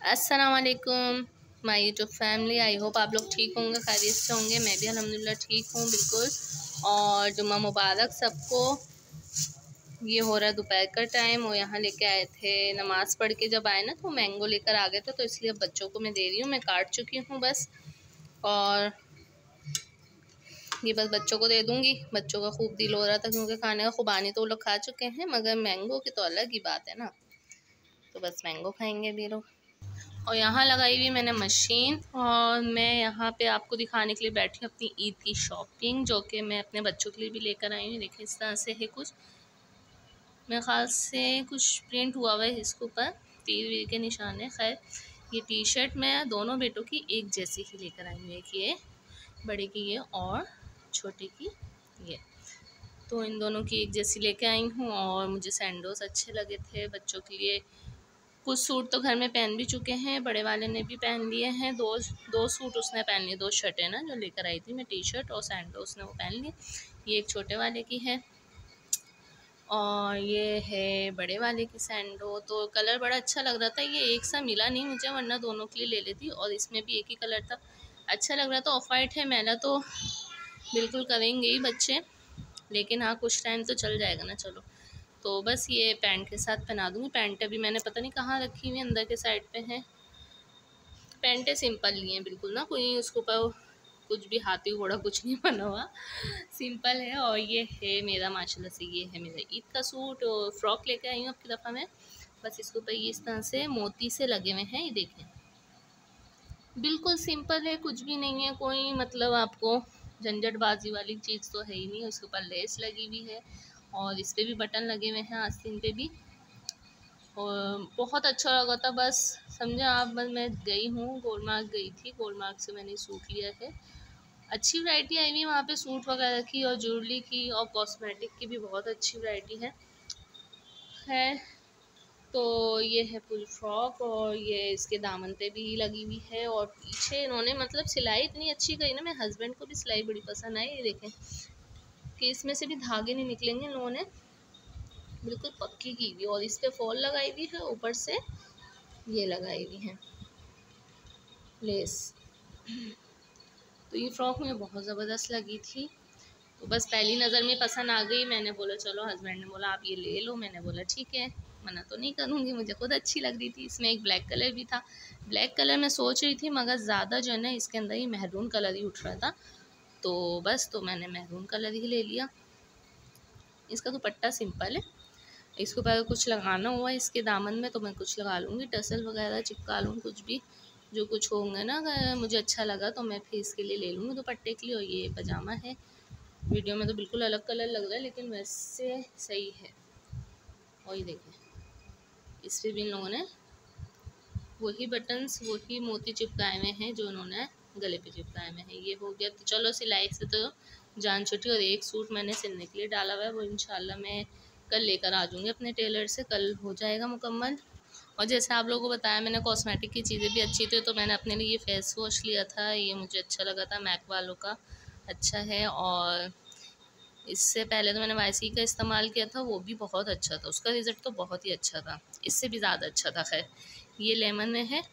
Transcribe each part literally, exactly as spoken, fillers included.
अस्सलाम वालेकुम my YouTube family. I hope आप लोग ठीक होंगे, खैरियत से होंगे। मैं भी अल्हम्दुलिल्लाह ठीक हूँ बिल्कुल। और जुम्मा मुबारक सबको। ये हो रहा है दोपहर का टाइम और यहाँ लेके आए थे, नमाज़ पढ़ के जब आए ना तो मैंगो लेकर आ गए थे, तो इसलिए अब बच्चों को मैं दे रही हूँ। मैं काट चुकी हूँ बस, और ये बस बच्चों को दे दूँगी। बच्चों का खूब दिल हो रहा था क्योंकि खाने का, खुबानी तो वो लोग खा चुके हैं, मगर मैंगो की तो अलग ही बात है ना, तो बस मैंगो खाएंगे भी लोग। और यहाँ लगाई हुई मैंने मशीन, और मैं यहाँ पे आपको दिखाने के लिए बैठी हूँ अपनी ईद की शॉपिंग, जो कि मैं अपने बच्चों के लिए भी लेकर आई हूँ। देखिए इस तरह से है कुछ, मेरे ख्याल से कुछ प्रिंट हुआ हुआ है इसके ऊपर, तीर वीर के निशान है। खैर ये टी शर्ट मैं दोनों बेटों की एक जैसी ही लेकर आई हूँ, एक ये बड़े की ये और छोटे की ये, तो इन दोनों की एक जैसी लेके आई हूँ। और मुझे सैंडोस अच्छे लगे थे बच्चों के लिए। कुछ सूट तो घर में पहन भी चुके हैं, बड़े वाले ने भी पहन लिए हैं। दो दो सूट उसने पहन लिए, दो शर्टें ना जो लेकर आई थी मैं, टी शर्ट और सैंडो उसने वो पहन ली। ये एक छोटे वाले की है और ये है बड़े वाले की सैंडो। तो कलर बड़ा अच्छा लग रहा था, ये एक सा मिला नहीं मुझे, वरना दोनों के लिए ले लेती। और इसमें भी एक ही कलर था, अच्छा लग रहा था। ऑफ वाइट है, मैला तो बिल्कुल करेंगे ही बच्चे, लेकिन हाँ कुछ टाइम तो चल जाएगा ना। चलो, तो बस ये पैंट के साथ पहना दूँगी। पैंट अभी मैंने पता नहीं कहाँ रखी हुई, अंदर के साइड पे है। पैंटें सिंपल ली हैं बिल्कुल ना, कोई उसके ऊपर कुछ भी हाथी घोड़ा कुछ नहीं बना हुआ, सिंपल है। और ये है मेरा, माशाल्लाह से ये है मेरा ईद का सूट। और फ्रॉक लेके आई हूँ अब की दफ़ा मैं, बस इसके ऊपर ये इस तरह से मोती से लगे हुए हैं, ये देखें बिल्कुल सिंपल है, कुछ भी नहीं है कोई, मतलब आपको झंझटबाजी वाली चीज़ तो है ही नहीं। उसके ऊपर लेस लगी हुई है और इस पर भी बटन लगे हुए हैं, आस्तीन पे भी। और बहुत अच्छा लगा था, बस समझे आप। बस मैं गई हूँ, गोलमार्ग गई थी, गोलमार्ग से मैंने सूट लिया है। अच्छी वैरायटी आई हुई वहाँ पे सूट वगैरह की, और ज्वेलरी की और कॉस्मेटिक की भी बहुत अच्छी वैरायटी है। खैर तो ये है पूरी फ्रॉक, और ये इसके दामन पे भी लगी हुई है। और पीछे इन्होंने मतलब सिलाई इतनी अच्छी करी ना, मेरे हस्बैंड को भी सिलाई बड़ी पसंद आई। ये देखें कि इसमें से भी धागे नहीं निकलेंगे, इन लोगों ने बिल्कुल पक्की की हुई। और इस पे फॉल लगाई हुई है, ऊपर से ये लगाई हुई है लेस। तो ये फ्रॉक मुझे बहुत ज़बरदस्त लगी थी, तो बस पहली नज़र में पसंद आ गई। मैंने बोला चलो, हस्बैंड ने बोला आप ये ले लो, मैंने बोला ठीक है, मना तो नहीं करूँगी, मुझे खुद अच्छी लग रही थी। इसमें एक ब्लैक कलर भी था, ब्लैक कलर मैं सोच रही थी, मगर ज़्यादा जो है ना इसके अंदर ही महरून कलर ही उठ रहा था, तो बस तो मैंने महरून कलर ही ले लिया। इसका दुपट्टा सिंपल है, इसके ऊपर कुछ लगाना हुआ है इसके दामन में तो मैं कुछ लगा लूँगी, टसल वगैरह चिपका लूँ, कुछ भी जो कुछ होंगे ना, अगर मुझे अच्छा लगा तो मैं फिर इसके लिए ले लूँगी दुपट्टे के लिए। और ये पजामा है, वीडियो में तो बिल्कुल अलग कलर लग रहा है, लेकिन वैसे सही है। और ये देखें इस पर भी इन लोगों ने वही बटन्स, वही मोती चिपकाए हुए हैं जो उन्होंने गले पे चिपकाए हुए हैं। ये हो गया, तो चलो सिलाई से तो जान छुट्टी। और एक सूट मैंने सिलने के लिए डाला हुआ है, वो इंशाल्लाह मैं कल लेकर आ जाऊँगी अपने टेलर से, कल हो जाएगा मुकम्मल। और जैसे आप लोगों को बताया मैंने, कॉस्मेटिक की चीज़ें भी अच्छी थी, तो मैंने अपने लिए ये फेस वॉश लिया था, ये मुझे अच्छा लगा था, मैक वालों का अच्छा है। और इससे पहले तो मैंने वाईसी का इस्तेमाल किया था, वो भी बहुत अच्छा था, उसका रिज़ल्ट तो बहुत ही अच्छा था, इससे भी ज़्यादा अच्छा था। खैर ये लेमन में है,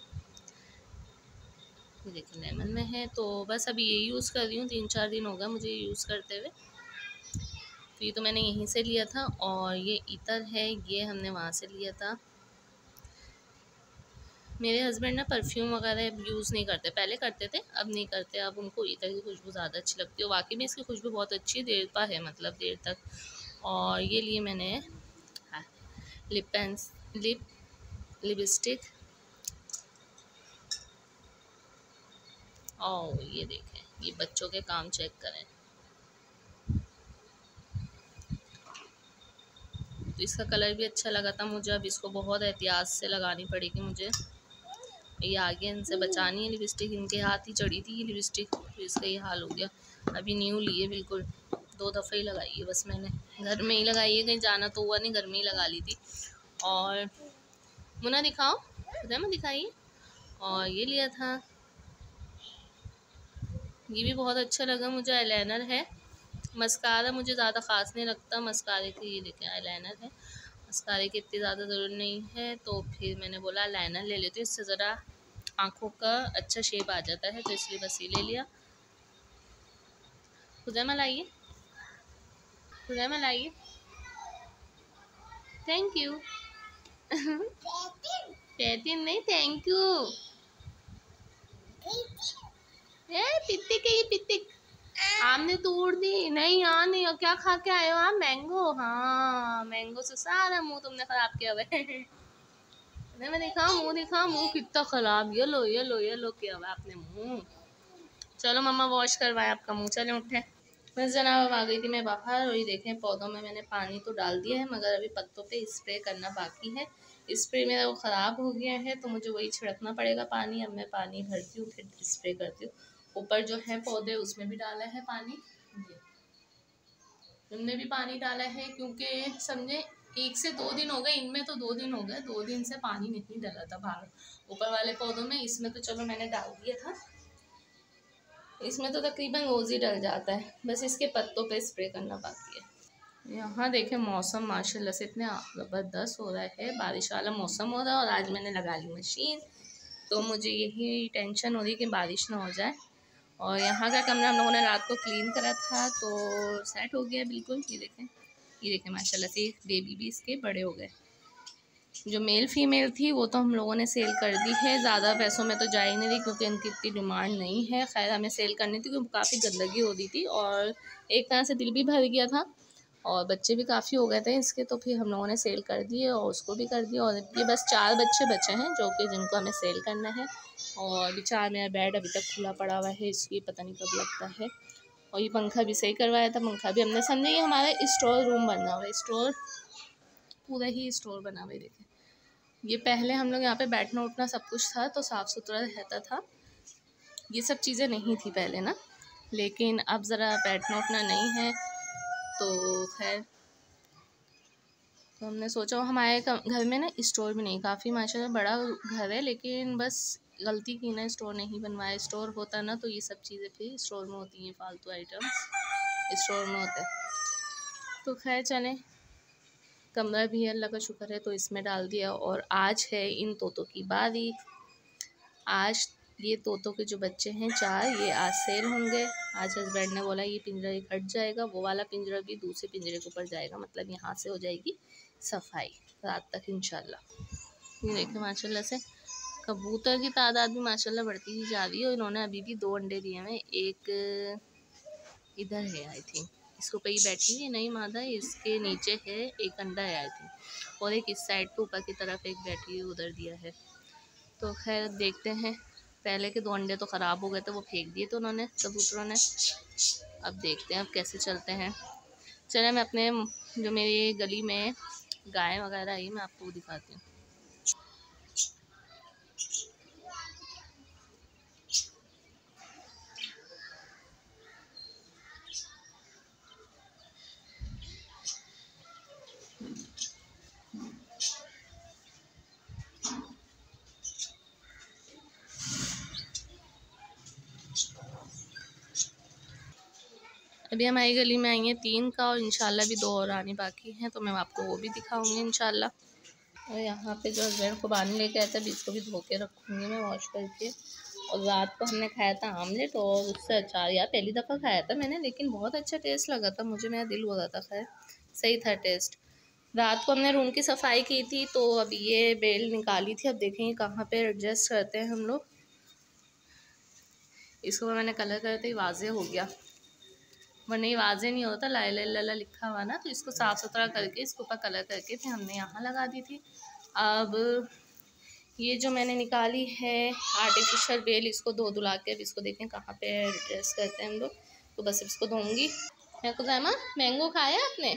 ये देखिए लेमन में है। तो बस अभी ये यूज़ कर रही हूँ, तीन चार दिन हो गया मुझे यूज़ करते हुए। तो ये तो मैंने यहीं से लिया था। और ये इतर है, ये हमने वहाँ से लिया था। मेरे हस्बैंड ना परफ्यूम वगैरह यूज़ नहीं करते, पहले करते थे अब नहीं करते, अब उनको इतर की खुशबू ज़्यादा अच्छी लगती है। वाकई में इसकी खुशबू बहुत अच्छी देर पा है, मतलब देर तक। और ये लिए मैंने हाँ, लिप पेंस लिप लिपस्टिक। और ये देखें, ये बच्चों के काम चेक करें, तो इसका कलर भी अच्छा लगा था मुझे। अब इसको बहुत एहतियात से लगानी पड़ेगी मुझे, ये आगे इनसे बचानी है लिपस्टिक, इनके हाथ ही चढ़ी थी ये लिपस्टिक, तो इसका ये हाल हो गया। अभी न्यू लिए, बिल्कुल दो दफ़े ही लगाई है बस मैंने, घर में ही लगाई है, कहीं जाना तो हुआ नहीं, घर में ही लगा ली थी। और मुन्ना दिखाओ, मैं दिखाइए। और ये लिया था, ये भी बहुत अच्छा लगा मुझे, आईलाइनर है। मस्कारा मुझे ज़्यादा ख़ास नहीं लगता मस्कारे के, ये देखें आईलाइनर है। मस्कारे की इतनी ज़्यादा ज़रूरत नहीं है, तो फिर मैंने बोला लाइनर ले लेती हूँ, इससे ज़रा आँखों का अच्छा शेप आ जाता है, तो इसलिए बस ये ले लिया। खुजैमा लाइए, खुजैमा लाइए, थैंक यू। कहती नहीं, थैंक यू। ए पित्ती के पित्ती आपने तोड़ दी। नहीं यहाँ नहीं, और क्या खा के आए हो आप? मैंगो। हाँ, मैंगो से सारा मुंह तुमने खराब किया हुआ है। मैं दिखा मुंह, दिखा मुंह कितना खराब। ये लो ये लो ये लो किया हुआ आपने मुंह। चलो मम्मा वॉश करवाए आपका मुंह, चले उठे। बस जनाब आ गई थी मैं बाहर, और ये देखें पौधों में मैंने पानी तो डाल दिया है, मगर अभी पत्तों पे स्प्रे करना बाकी है। स्प्रे मेरा वो ख़राब हो गया है, तो मुझे वही छिड़कना पड़ेगा पानी। अब मैं पानी भरती हूँ फिर स्प्रे करती हूँ। ऊपर जो है पौधे उसमें भी डाला है पानी, उनमें भी पानी डाला है, क्योंकि समझे एक से दो दिन हो गए, इनमें तो दो दिन हो गए, दो दिन से पानी नहीं डाला था बाहर ऊपर वाले पौधों में। इसमें तो चलो मैंने डाल दिया था, इसमें तो तकरीबन रोज़ ही डल जाता है, बस इसके पत्तों पे स्प्रे करना बाकी है। यहाँ देखें मौसम माशाल्लाह से इतने ज़बरदस्त हो रहा है, बारिश वाला मौसम हो रहा है, और आज मैंने लगा ली मशीन, तो मुझे यही टेंशन हो रही कि बारिश ना हो जाए। और यहाँ का कमरा हम लोगों ने रात को क्लीन करा था, तो सेट हो गया बिल्कुल। ये देखें, ये देखें माशाल्लाह से बेबी भी इसके बड़े हो गए। जो मेल फीमेल थी वो तो हम लोगों ने सेल कर दी है, ज़्यादा पैसों में तो जा ही नहीं रही, क्योंकि इनकी इतनी डिमांड नहीं है। खैर हमें सेल करनी थी क्योंकि काफ़ी गंदगी हो रही थी, और एक तरह से दिल भी भर गया था, और बच्चे भी काफ़ी हो गए थे इसके, तो फिर हम लोगों ने सेल कर दिए और उसको भी कर दिया। और ये बस चार बच्चे बचे हैं जो कि जिनको हमें सेल करना है। और बेचारा मेरा बेड अभी तक खुला पड़ा हुआ है, इसकी पता नहीं कब लगता है। और ये पंखा भी सही करवाया था, पंखा भी हमने, समझे ये हमारा स्टोर रूम बना हुआ है, स्टोर पूरा ही स्टोर बना हुआ है। देखें ये पहले हम लोग यहाँ पे बैठना उठना सब कुछ था, तो साफ़ सुथरा रहता था, ये सब चीज़ें नहीं थी पहले ना, लेकिन अब ज़रा बैठना उठना नहीं है, तो खैर तो हमने सोचा। हमारे घर में ना स्टोर भी नहीं, काफ़ी माशाल्लाह बड़ा घर है, लेकिन बस गलती की ना स्टोर नहीं बनवाया। स्टोर होता ना तो ये सब चीज़ें फिर स्टोर में होती हैं, फालतू आइटम्स स्टोर में होते हैं। तो खैर चलें, कमरा भी अल्लाह का शुक्र है तो इसमें डाल दिया। और आज है इन तोतों की बारी। आज ये तोतों के जो बच्चे हैं चार, ये आज सेल होंगे। आज हस्बैंड ने बोला ये पिंजरा एक हट जाएगा, वो वाला पिंजरा भी दूसरे पिंजरे के ऊपर जाएगा, मतलब यहाँ से हो जाएगी सफाई रात तक इंशाल्लाह। ये देखिए माशाल्लाह से कबूतर की तादाद भी माशाल्लाह बढ़ती ही जा रही है, और इन्होंने अभी भी दो अंडे दिए हैं। एक इधर है आई थिंक, इसके ऊपर ही बैठी है नई मादा, इसके नीचे है एक अंडा है आई थिंक, और एक इस साइड पे ऊपर की तरफ एक बैठी है, उधर दिया है। तो खैर देखते हैं, पहले के दो अंडे तो ख़राब हो गए थे, वो फेंक दिए थे उन्होंने कबूतरों ने। अब देखते हैं अब कैसे चलते हैं। चलिए मैं अपने जो मेरी गली में गाय वगैरह आई मैं आपको दिखाती हूँ। अभी हमारी गली में आई हैं तीन का, और इंशाल्लाह भी दो और आनी बाकी हैं, तो मैं आपको वो भी दिखाऊंगी इंशाल्लाह। और यहाँ पे जो हस्बैंड को पानी लेके आया था, अभी इसको भी धो के रखूँगी मैं वॉश करके। और रात को हमने खाया था आमलेट और उससे अचार। यार पहली दफ़ा खाया था मैंने, लेकिन बहुत अच्छा टेस्ट लगा था मुझे, मेरा दिल हो रहा था, खैर सही था टेस्ट। रात को हमने रूम की सफाई की थी, तो अब ये बेल निकाली थी, अब देखेंगे कहाँ पे एडजस्ट करते हैं हम लोग। इसको मैंने कलर करते ही वाजे हो गया, वरना ये वाजे नहीं होता, ला ला ला लिखा हुआ ना, तो इसको साफ़ सुथरा करके इसके ऊपर कलर करके फिर हमने यहाँ लगा दी थी। अब ये जो मैंने निकाली है आर्टिफिशियल बेल, इसको धो धुला के अब इसको देखें कहाँ पे एडजस्ट करते हैं हम लोग, तो बस इसको धोऊंगी। मैं खुजैमा मैंगो खाया आपने?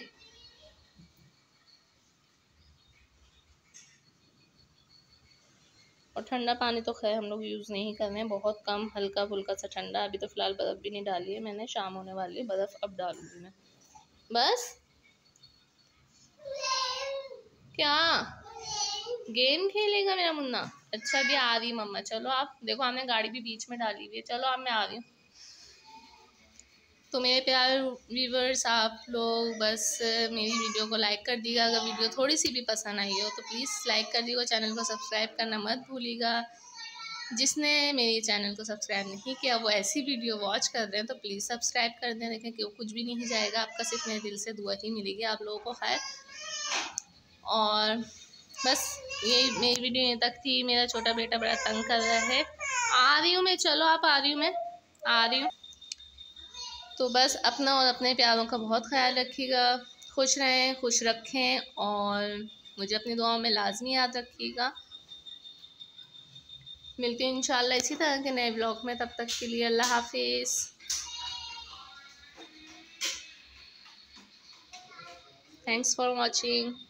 और ठंडा पानी तो खैर हम लोग यूज़ नहीं कर रहे हैं, बहुत कम, हल्का फुल्का सा ठंडा। अभी तो फ़िलहाल बर्फ़ भी नहीं डाली है मैंने, शाम होने वाली है, बर्फ़ अब डालूंगी मैं। बस क्या गेम खेलेगा मेरा मुन्ना? अच्छा अभी आ रही मम्मा, चलो आप देखो, हमने गाड़ी भी बीच में डाली हुई है, चलो अब मैं आ रही हूँ। तो मेरे प्यारे व्यूवर्स, आप लोग बस मेरी वीडियो को लाइक कर दीजिएगा। अगर वीडियो थोड़ी सी भी पसंद आई हो तो प्लीज़ लाइक कर दीजिएगा। चैनल को सब्सक्राइब करना मत भूलिएगा। जिसने मेरे चैनल को सब्सक्राइब नहीं किया वो ऐसी वीडियो वॉच कर रहे हैं तो प्लीज़ सब्सक्राइब कर दें। देखें कि वो कुछ भी नहीं जाएगा, आपका सिर्फ मेरे दिल से दुआ ही मिलेगी आप लोगों को। खैर, और बस ये मेरी वीडियो यहाँ तक थी। मेरा छोटा बेटा बड़ा तंग कर रहा है। आ रही हूँ मैं, चलो आप आ रही हूँ, मैं आ रही हूँ। तो बस अपना और अपने प्यारों का बहुत ख्याल रखिएगा। खुश रहें, खुश रखें और मुझे अपनी दुआओं में लाजमी याद रखिएगा। मिलती हूँ इंशाल्लाह इसी तरह के नए ब्लॉग में। तब तक के लिए अल्लाह हाफिज़। Thanks for watching.